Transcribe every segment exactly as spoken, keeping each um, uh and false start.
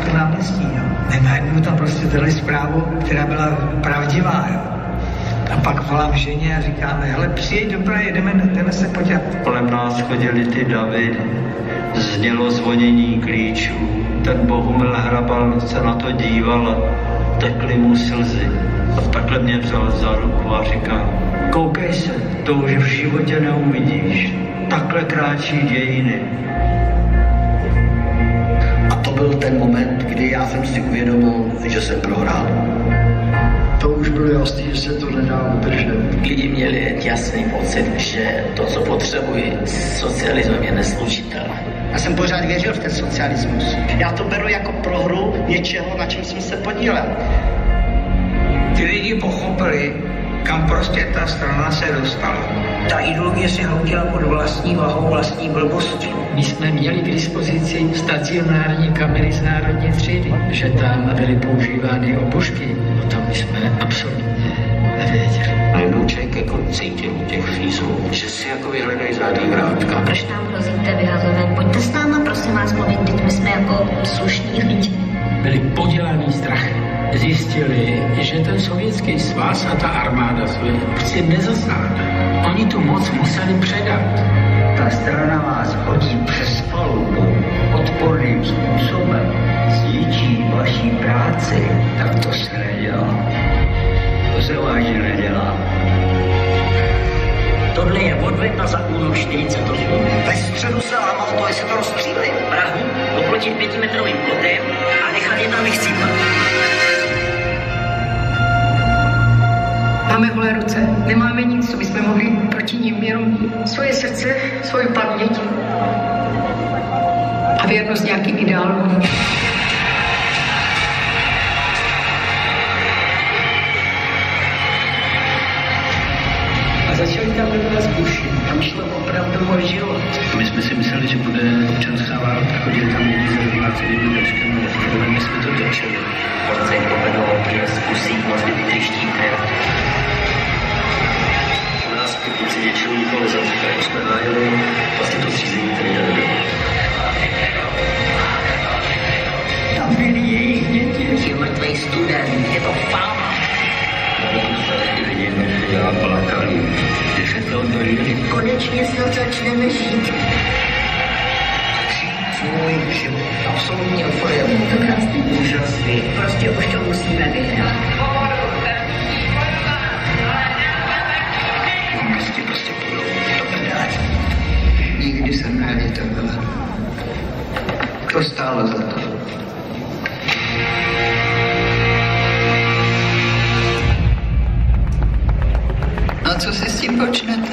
Pražském náměstí. Jo. Najednou tam prostě dali zprávu, která byla pravdivá. Jo. A pak volám ženě a říkáme, hele, přijeď do Prahy, jdeme, jdeme se podívat. Kolem nás chodili ty davy, znělo zvonění klíčů, ten Bohumil Hrabal se na to díval a tekly mu slzy. A takhle mě vzal za ruku a říká, koukej se, to už v životě neuvidíš. Takhle kráčí dějiny. A to byl ten moment, kdy já jsem si uvědomil, že jsem prohrál. To už bylo jasný, že se to nedá udržet. Lidi měli jasný pocit, že to, co potřebují, s socialismem je neslučitelné. Já jsem pořád věřil v ten socialismus. Já to beru jako prohru něčeho, na čem jsem se podílel. Ty lidi pochopili, kam prostě ta strana se dostala. Ta ideologie se hodila pod vlastní vahou, vlastní blbostí. My jsme měli k dispozici stacionární kamery z národní třídy, že tam byly používány obušky, o tom my jsme absolutně nevěděli. Najednou člověk jako cítil u těch fízů, že si jako vyhledají zádý vrátka. Proč nám hrozíte vyhazovat? Pojďte s náma, prosím vás, mluvit, teď my jsme jako slušní lidi. Byli podělaný strachem. Zjistili, že ten sovětský svaz a ta armáda prostě nezasáhne. Oni tu moc museli předat. Ta strana vás hodí přes palubu odporným způsobem, zničí vaší práci, tak to se nedělá. To se vážně nedělá. Tohle je odvětna za únor čtyřicet osm. Ve středu se lámal to, jestli to rozstříleli. Prahu oplotit pětimetrovým plotem a nechat je tam vychcípat. Máme holé ruce, nemáme nic, co bychom mohli proti nim, jenom svoje srdce, svoji paměť a věrnost nějakým ideálům. A začali tam do nás bušit, tam šlo opravdu o život. My jsme si mysleli, že bude občanská válka, chodili tam lidi za vyplácenými taškami, ale my jsme to točili. Policaj povedl, že zkusí moc vytryští krev. U nás v pětnici většinou nikoho nezavřeli, jsme hájili vlastně to řízení, které jde do. Tam byli jejich děti. Je mrtvej student, je to fáma. Já plakali, když se to odborili. Konečně snad začneme žít. Svůj život. Absolutně euforiální. To krásný. Úžasný. Prostě už to musíme vyhrát. Komunisti prostě půjdou do prdele. Nikdy jsem nevěděl takhle. To stálo za to. A co si s tím počnete?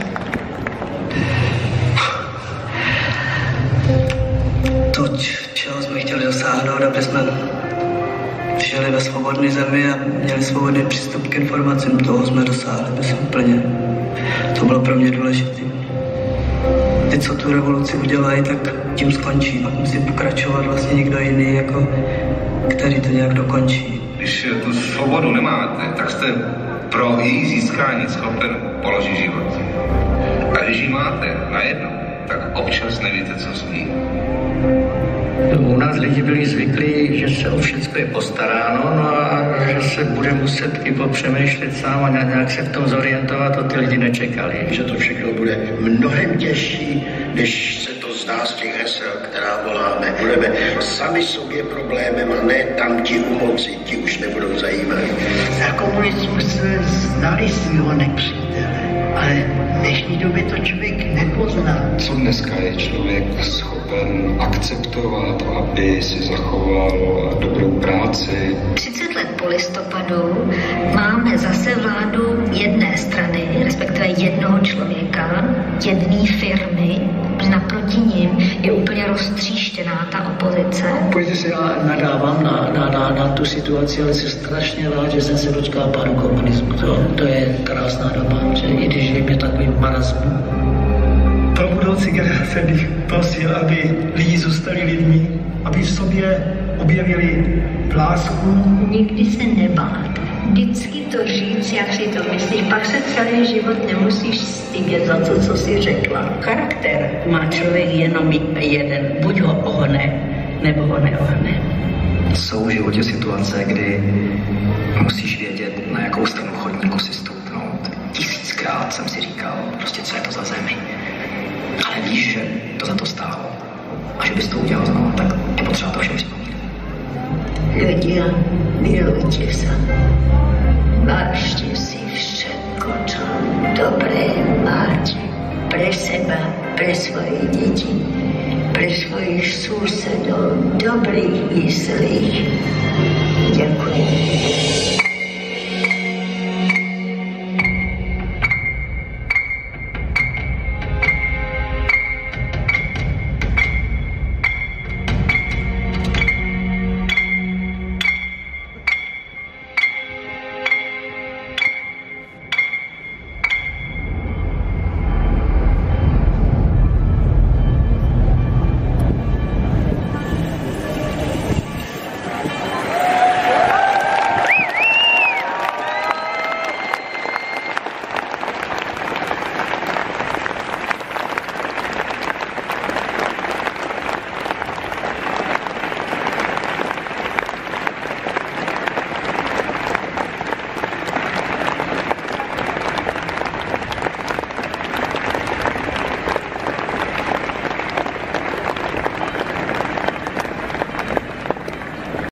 To, čeho jsme chtěli dosáhnout, aby jsme žili ve svobodné zemi a měli svobodný přístup k informacím, toho jsme dosáhli bezúplně. To bylo pro mě důležité. Ty, co tu revoluci udělají, tak tím skončí. Pak musí pokračovat vlastně někdo jiný, jako, který to nějak dokončí. Když tu svobodu nemáte, tak jste pro její získání schopen položit život. A když ji máte najednou, tak občas nevíte, co s ní. U nás lidi byli zvyklí, že se o všechno je postaráno, no a že se bude muset i popřemýšlet sám a nějak se v tom zorientovat, to ty lidi nečekali. Že to všechno bude mnohem těžší, než se to zdá z těch hesel, která voláme. Budeme sami sobě problémem a ne tam ti u moci, ti už nebudou zajímaví. Za komunismu jsme znali svého nepřítele, ale v dnešní době to člověk nepozná. Co dneska je člověk schopen akceptovat, aby si zachoval dobrou práci? třicet let po listopadu máme zase vládu jedné strany, respektive jednoho člověka, jedné firmy. Naproti ním je úplně roztříštěná ta opozice. Pojďte se, já nadávám na, na, na, na tu situaci, ale jsem strašně rád, že jsem se dočkal pádu komunismu. To, to je krásná doba, že i když je takový marazmu. Pro budoucí generace bych prosil, aby lidi zůstali lidmi, aby v sobě objevili lásku. Nikdy se nebát. Vždycky to říct, jak si to myslíš, pak se celý život nemusíš stydět za to, co jsi řekla. Charakter má člověk jenom jeden, buď ho ohne, nebo ho neohne. Jsou v životě situace, kdy musíš vědět, na jakou stranu chodníku si stoupnout. Tisíckrát jsem si říkal, prostě co je to za zemi. Ale víš, že to za to stálo. A že bys to udělal znovu, tak je potřeba to všem připomínat. Ľudia, milujte sa. Vážte si všetko, čo dobré máte. Pre seba, pre svoje deti, pre svojich susedov, dobrých i zlých. Ďakujem.